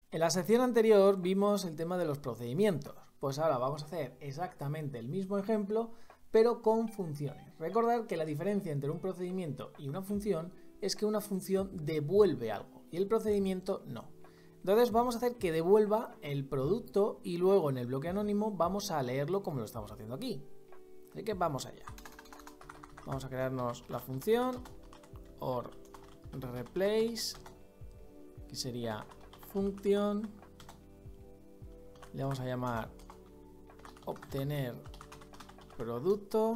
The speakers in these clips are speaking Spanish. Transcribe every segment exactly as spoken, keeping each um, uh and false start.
En la sección anterior vimos el tema de los procedimientos, pues ahora vamos a hacer exactamente el mismo ejemplo, pero con funciones. Recordad que la diferencia entre un procedimiento y una función es que una función devuelve algo y el procedimiento no. Entonces vamos a hacer que devuelva el producto y luego en el bloque anónimo vamos a leerlo como lo estamos haciendo aquí. Así que vamos allá. Vamos a crearnos la función or replace, que sería función, le vamos a llamar obtener producto,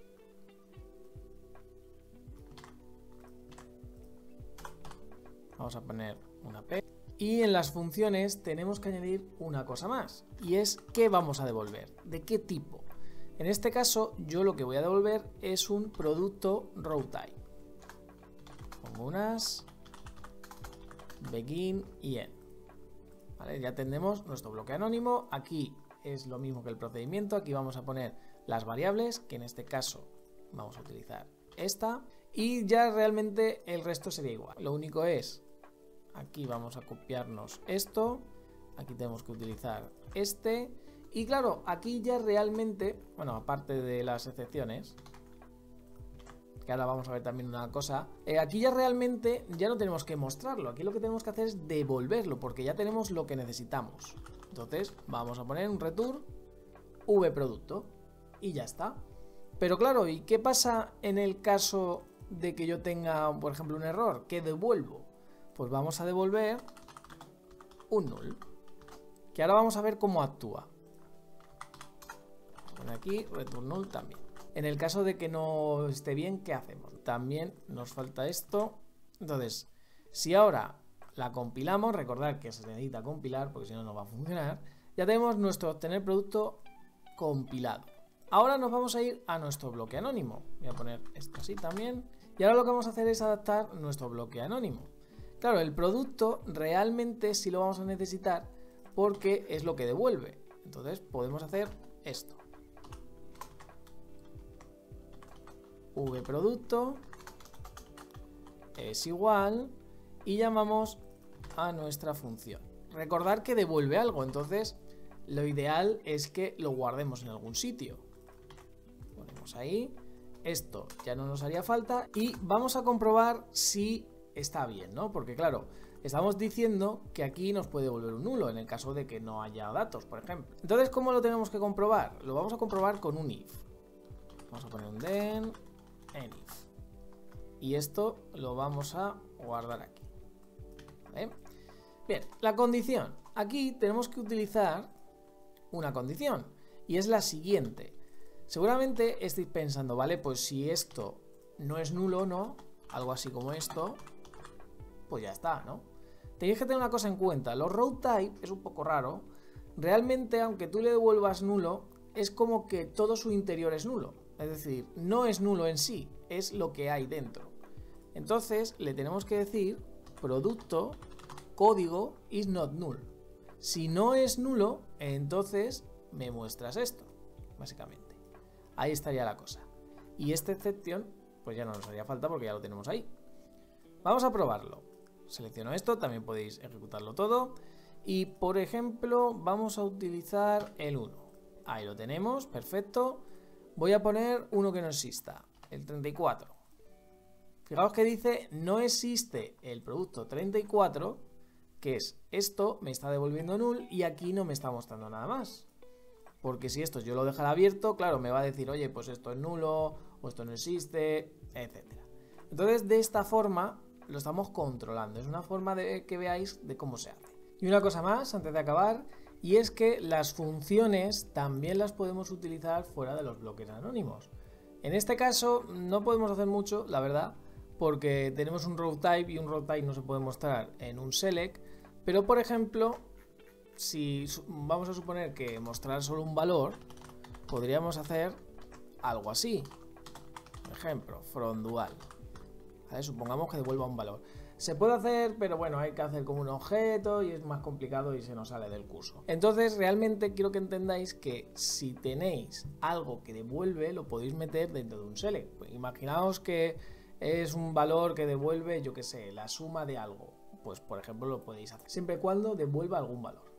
vamos a poner una P, y en las funciones tenemos que añadir una cosa más, y es qué vamos a devolver, de qué tipo. En este caso yo lo que voy a devolver es un producto row type. Pongo unas begin y end. ¿Vale? Ya tenemos nuestro bloque anónimo. Aquí es lo mismo que el procedimiento. Aquí vamos a poner las variables, que en este caso vamos a utilizar esta. Y ya realmente el resto sería igual. Lo único es, aquí vamos a copiarnos esto. Aquí tenemos que utilizar este. Y claro, aquí ya realmente, bueno, aparte de las excepciones, que ahora vamos a ver también una cosa, eh, aquí ya realmente ya no tenemos que mostrarlo, aquí lo que tenemos que hacer es devolverlo, porque ya tenemos lo que necesitamos. Entonces vamos a poner un return vProducto y ya está. Pero claro, ¿y qué pasa en el caso de que yo tenga, por ejemplo, un error? ¿Qué devuelvo? Pues vamos a devolver un null, que ahora vamos a ver cómo actúa. Poner aquí return null también. En el caso de que no esté bien, ¿qué hacemos? También nos falta esto. Entonces, si ahora la compilamos, recordad que se necesita compilar porque si no, no va a funcionar. Ya tenemos nuestro obtener producto compilado. Ahora nos vamos a ir a nuestro bloque anónimo. Voy a poner esto así también. Y ahora lo que vamos a hacer es adaptar nuestro bloque anónimo. Claro, el producto realmente sí lo vamos a necesitar porque es lo que devuelve. Entonces podemos hacer esto. vProducto es igual y llamamos a nuestra función. Recordar que devuelve algo, entonces lo ideal es que lo guardemos en algún sitio. Ponemos ahí, esto ya no nos haría falta y vamos a comprobar si está bien, ¿no? Porque claro, estamos diciendo que aquí nos puede devolver un nulo en el caso de que no haya datos, por ejemplo. Entonces, ¿cómo lo tenemos que comprobar? Lo vamos a comprobar con un if. Vamos a poner un then if. Y esto lo vamos a guardar aquí. ¿Vale? Bien, la condición. Aquí tenemos que utilizar una condición. Y es la siguiente. Seguramente estéis pensando, vale, pues si esto no es nulo, ¿no? Algo así como esto, pues ya está, ¿no? Tenéis que tener una cosa en cuenta. Los row type es un poco raro. Realmente, aunque tú le devuelvas nulo, es como que todo su interior es nulo. Es decir, no es nulo en sí, es lo que hay dentro. Entonces le tenemos que decir producto código is not null. Si no es nulo, entonces me muestras esto, básicamente. Ahí estaría la cosa. Y esta excepción, pues ya no nos haría falta porque ya lo tenemos ahí. Vamos a probarlo. Selecciono esto, también podéis ejecutarlo todo. Y por ejemplo, vamos a utilizar el uno. Ahí lo tenemos, perfecto. Voy a poner uno que no exista, el treinta y cuatro. Fijaos que dice no existe el producto treinta y cuatro, que es esto, me está devolviendo null y aquí no me está mostrando nada más. Porque si esto yo lo dejara abierto, claro, me va a decir, oye, pues esto es nulo, o esto no existe, etcétera. Entonces, de esta forma lo estamos controlando. Es una forma de que veáis de cómo se hace. Y una cosa más, antes de acabar, y es que las funciones también las podemos utilizar fuera de los bloques anónimos. En este caso no podemos hacer mucho, la verdad, porque tenemos un row type y un row type no se puede mostrar en un select, pero por ejemplo, si vamos a suponer que mostrar solo un valor, podríamos hacer algo así. Por ejemplo, from dual. ¿Vale? Supongamos que devuelva un valor. Se puede hacer, pero bueno, hay que hacer como un objeto y es más complicado y se nos sale del curso. Entonces, realmente quiero que entendáis que si tenéis algo que devuelve, lo podéis meter dentro de un select. Pues imaginaos que es un valor que devuelve, yo qué sé, la suma de algo. pues por ejemplo lo podéis hacer, siempre y cuando devuelva algún valor.